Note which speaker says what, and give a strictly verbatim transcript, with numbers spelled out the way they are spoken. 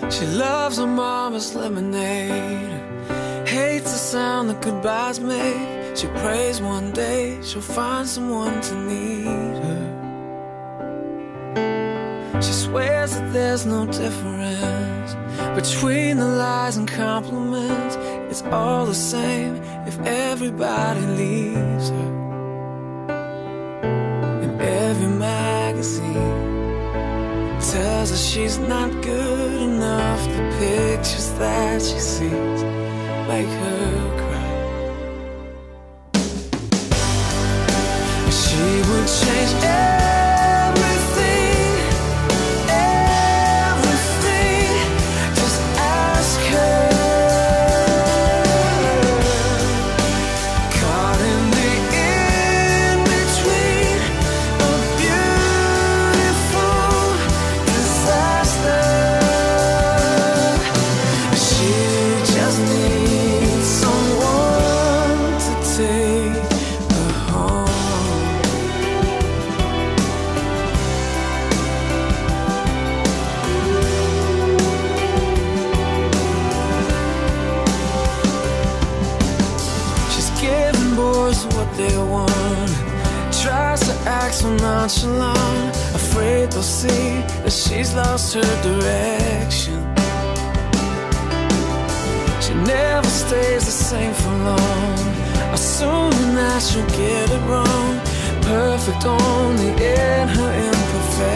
Speaker 1: She loves her mama's lemonade, hates the sound that goodbyes make. She prays one day she'll find someone to need her. She swears that there's no difference between the lies and compliments. It's all the same if everybody leaves her. In every magazine tells her she's not good enough. The pictures that she sees make her cry. She would change everything, everything. Just ask her. Caught in the in-between, a beautiful disaster. She just needs someone to take her home. She's giving boys what they want, tries to act so nonchalant, afraid they'll see that she's lost her direction. She never stays the same for long, assuming that she'll get it wrong. Perfect only in her imperfection.